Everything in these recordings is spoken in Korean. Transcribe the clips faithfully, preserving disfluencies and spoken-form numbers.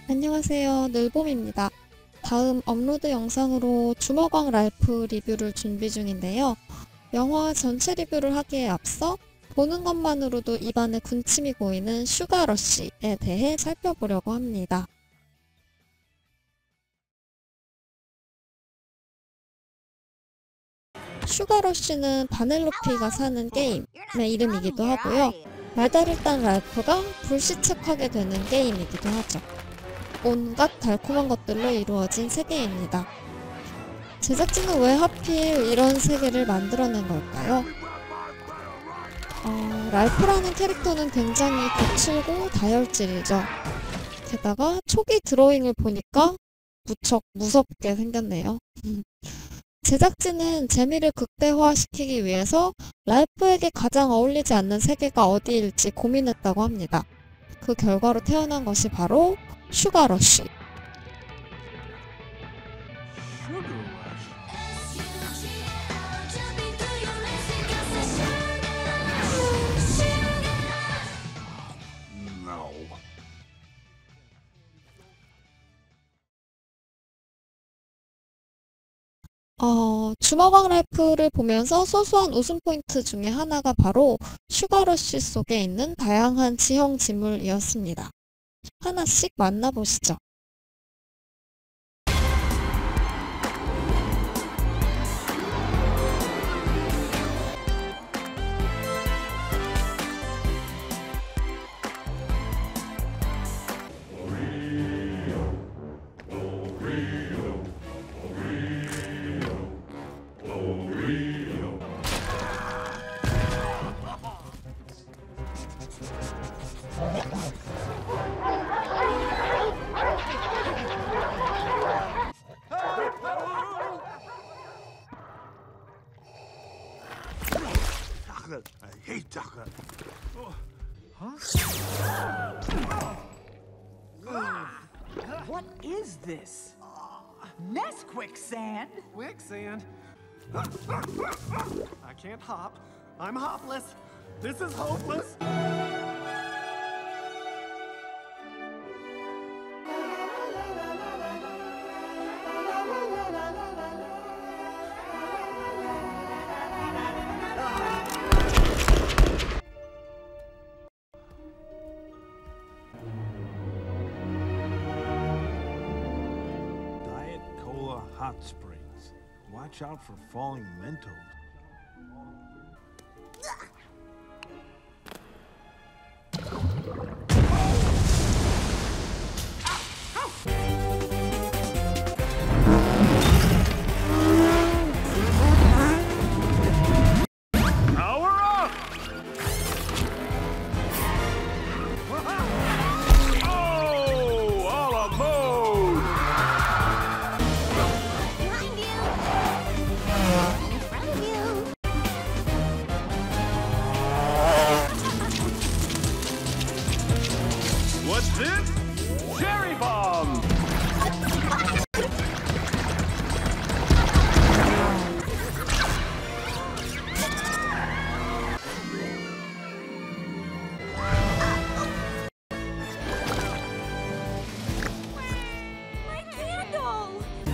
안녕하세요, 늘봄입니다. 다음 업로드 영상으로 주먹왕 랄프 리뷰를 준비 중인데요. 영화 전체 리뷰를 하기에 앞서 보는 것만으로도 입안에 군침이 고이는 슈가러쉬에 대해 살펴보려고 합니다. 슈가러쉬는 바넬로피가 사는 게임의 이름이기도 하고요. 말다를단 랄프가 불시착하게 되는 게임이기도 하죠. 온갖 달콤한 것들로 이루어진 세계입니다. 제작진은 왜 하필 이런 세계를 만들어낸 걸까요? 어, 랄프라는 캐릭터는 굉장히 거칠고 다혈질이죠. 게다가 초기 드로잉을 보니까 무척 무섭게 생겼네요. 제작진은 재미를 극대화시키기 위해서 랄프에게 가장 어울리지 않는 세계가 어디일지 고민했다고 합니다. 그 결과로 태어난 것이 바로 슈가러쉬. 어, 주먹왕 랄프를 보면서 소소한 웃음 포인트 중에 하나가 바로 슈가러쉬 속에 있는 다양한 지형 지물이었습니다. 하나씩 만나보시죠. I hate chocolate. Huh? What is this? Nest quicksand? Quicksand? I can't hop. I'm hopless. This is hopeless. Diet Cola Hot Springs. Watch out for falling Mentos. What's this? Cherry bomb! My candle!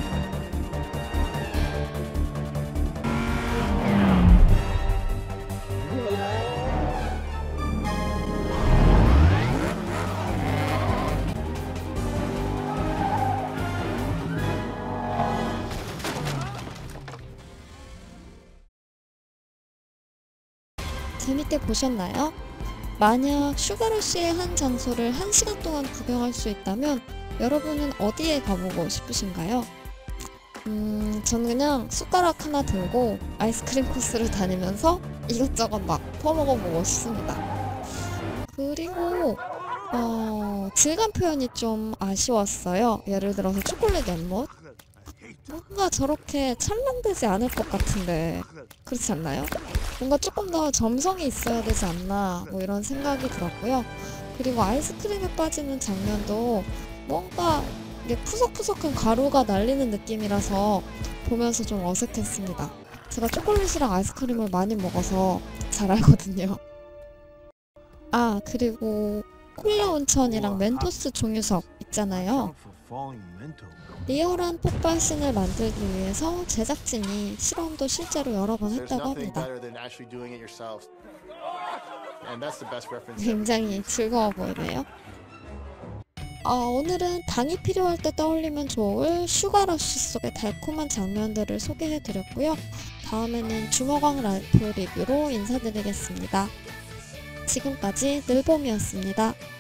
재밌게 보셨나요? 만약 슈가러쉬의 한 장소를 한 시간 동안 구경할 수 있다면 여러분은 어디에 가보고 싶으신가요? 음, 저는 그냥 숟가락 하나 들고 아이스크림 코스를 다니면서 이것저것 막 퍼먹어보고 싶습니다. 그리고 어, 질감 표현이 좀 아쉬웠어요. 예를 들어서 초콜릿 연못, 뭔가 저렇게 찰랑되지 않을 것 같은데 그렇지 않나요? 뭔가 조금 더 점성이 있어야 되지 않나, 뭐 이런 생각이 들었고요. 그리고 아이스크림에 빠지는 장면도 뭔가 이게 푸석푸석한 가루가 날리는 느낌이라서 보면서 좀 어색했습니다. 제가 초콜릿이랑 아이스크림을 많이 먹어서 잘 알거든요. 아, 그리고 콜라 온천이랑 멘토스 종유석 있잖아요. Out for falling Mentos. 리얼한 폭발신을 만들기 위해서 제작진이 실험도 실제로 여러 번 There's 했다고 nothing 합니다. better than actually doing it yourself. And that's the best reference. 굉장히 즐거워 보이네요. 어, 오늘은 당이 필요할 때 떠올리면 좋을 슈가러쉬 속의 달콤한 장면들을 소개해드렸고요. 다음에는 주먹왕 라이프 리뷰로 인사드리겠습니다. 지금까지 늘봄이었습니다.